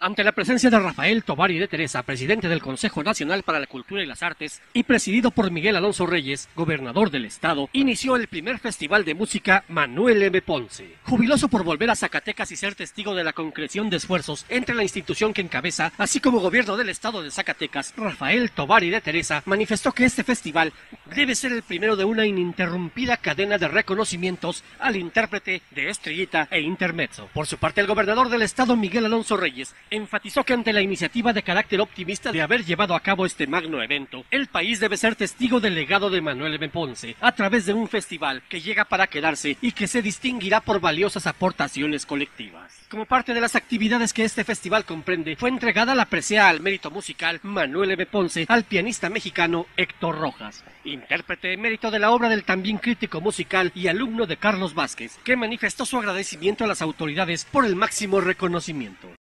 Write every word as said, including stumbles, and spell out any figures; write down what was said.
Ante la presencia de Rafael Tovar y de Teresa, presidente del Consejo Nacional para la Cultura y las Artes, y presidido por Miguel Alonso Reyes, gobernador del estado, inició el primer festival de música Manuel M. Ponce. Jubiloso por volver a Zacatecas y ser testigo de la concreción de esfuerzos entre la institución que encabeza, así como gobierno del estado de Zacatecas, Rafael Tovar y de Teresa manifestó que este festival debe ser el primero de una ininterrumpida cadena de reconocimientos al intérprete de Estrellita e Intermezzo. Por su parte, el gobernador del estado, Miguel Alonso Reyes, enfatizó que ante la iniciativa de carácter optimista de haber llevado a cabo este magno evento, el país debe ser testigo del legado de Manuel M. Ponce a través de un festival que llega para quedarse y que se distinguirá por valiosas aportaciones colectivas. Como parte de las actividades que este festival comprende, fue entregada la presea al mérito musical Manuel M. Ponce al pianista mexicano Héctor Rojas, intérprete emérito de la obra del también crítico musical y alumno de Carlos Vázquez, que manifestó su agradecimiento a las autoridades por el máximo reconocimiento.